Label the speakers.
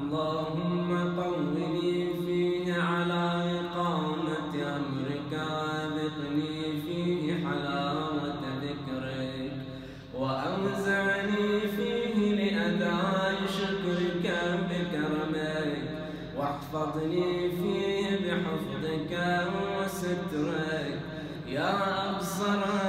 Speaker 1: اللهم قوّني فيه على إقامة أمرك، وأذقني فيه حلاوة ذكرك، وأوزعني فيه لأداء شكرك بكرمك، واحفظني فيه بحفظك وسترك، يا أبصر